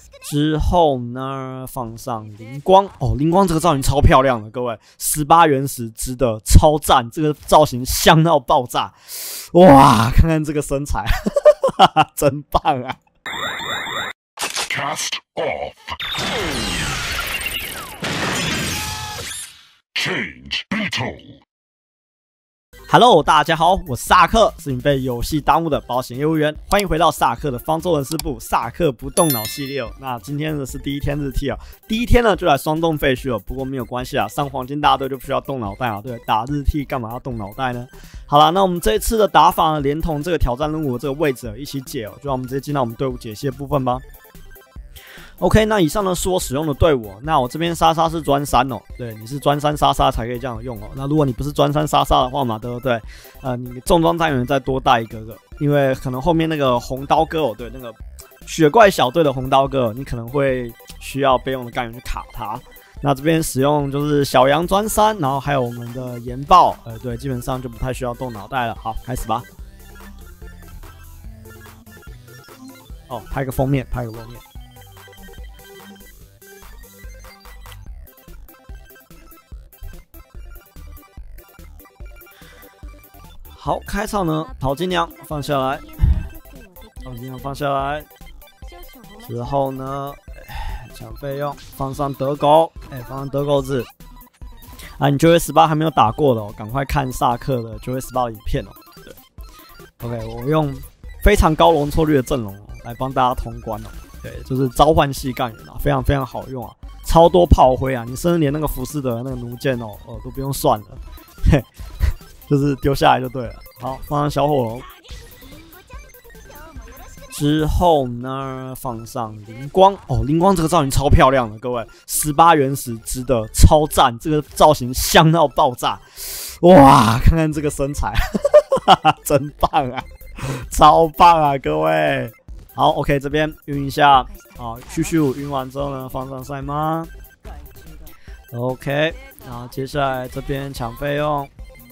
之后呢，放上灵光哦，灵光这个造型超漂亮的，各位，18原石值得，超赞，这个造型香到爆炸，哇，看看这个身材，真棒啊 Cast off. Change Beetle. ！Hello， 大家好，我是萨克，是你被游戏耽误的保险业务员，欢迎回到萨克的方舟人事部萨克不动脑系列哦。那今天呢是第一天日替哦，第一天呢就来双动废墟哦，不过没有关系啊，上黄金大队就不需要动脑袋啊，对，打日替干嘛要动脑袋呢？好啦，那我们这一次的打法呢，连同这个挑战任务的这个位置一起解哦，就让我们直接进到我们队伍解析的部分吧。OK， 那以上呢是我使用的队伍，那我这边莎莎是专3哦，对，你是专3莎莎才可以这样用哦。那如果你不是专3莎莎的话嘛，对不对？你重装单元再多带一个，因为可能后面那个红刀哥哦，对，那个雪怪小队的红刀哥，你可能会需要备用的干员去卡他。那这边使用就是小羊专3，然后还有我们的岩豹，对，基本上就不太需要动脑袋了。好，开始吧。哦，拍个封面。好，开场呢，淘金娘放下来，之后呢，抢费用，放上德狗，放上德狗子。啊，你9月18还没有打过的哦，赶快看萨克的9月18的影片哦。对 ，OK， 我用非常高容错率的阵容来帮大家通关哦。对，就是召唤系干员啊，非常非常好用啊，超多炮灰啊，你甚至连那个浮士德的那个弩箭哦，都不用算了，嘿。就是丢下来就对了。好，放上小火龙。之后呢，放上灵光哦，灵光这个造型超漂亮的，各位，18原石值得，超赞，这个造型香到爆炸，哇，看看这个身材，真棒啊，超棒啊，各位。好 ，OK， 这边晕一下，好，咻，晕完之后呢，放上赛马。OK， 然后接下来这边抢费用。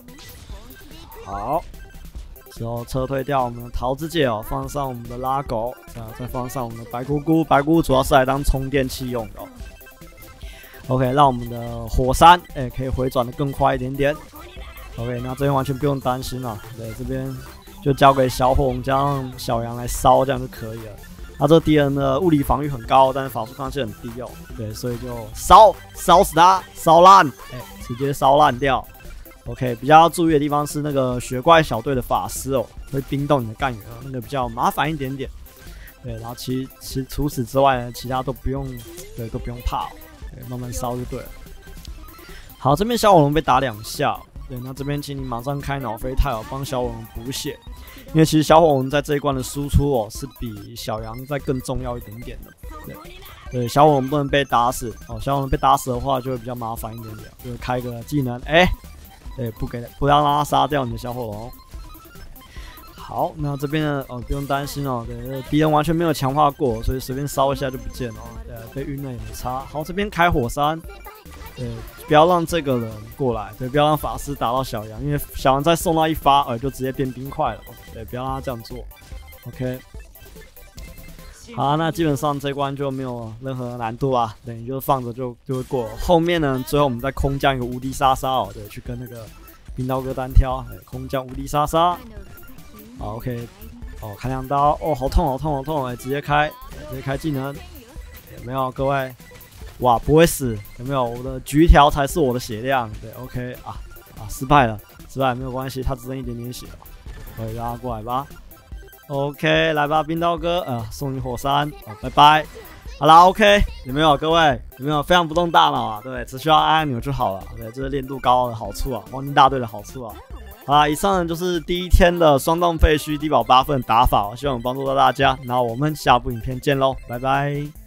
好，之后撤退掉我们的桃子姐哦，放上我们的拉狗，再放上我们的白姑姑。白姑姑主要是来当充电器用的哦。OK， 让我们的火山可以回转的更快一点点。OK， 那这边完全不用担心了，对，这边就交给小火龙加上小羊来烧，这样就可以了。那这敌人的物理防御很高，但是法术抗性很低哦，对，所以就烧死它，烧烂，直接烧烂掉。OK， 比较要注意的地方是那个雪怪小队的法师哦，会冰冻你的干员，那个比较麻烦一点点。对，然后其实除此之外呢，其他都不用，对，都不用怕哦，对，慢慢烧就对了。好，这边小火龙被打2下，对，那这边请你马上开脑飞泰哦，帮小火龙补血，因为其实小火龙在这一关的输出哦，是比小羊再更重要一点点的。对，小火龙不能被打死哦，小火龙被打死的话就会比较麻烦一点点，就会开个技能，对，不要让他杀掉你的小火龙。好，那这边呢，不用担心哦，对，敌人完全没有强化过，所以随便烧一下就不见了，对，被晕了也没差。好，这边开火山，对，不要让这个人过来，对，不要让法师打到小羊，因为小羊再送到一发，就直接变冰块了，对，不要让他这样做。OK。好，那基本上这关就没有任何难度啊，等于就放着就会过。后面呢，最后我们再空降一个无敌莎莎哦，对，去跟那个冰刀哥单挑，空降无敌莎莎。好 ，OK， 哦，砍2刀，哦，好痛，直接开技能，有没有各位？哇，不会死，有没有？我的橘条才是我的血量，对 ，OK 失败了，没有关系，他只剩一点点血了，可以让他过来吧。OK， 来吧，冰刀哥，送你火山，拜拜。好啦 ，OK， 有没有各位？有没有非常不动大脑啊？对，只需要按钮就好了。对，这是练度高的好处啊，黄金大队的好处啊。好啦，以上呢就是第一天的双动废墟低保8份打法，希望有帮助到大家。那我们下部影片见喽，拜拜。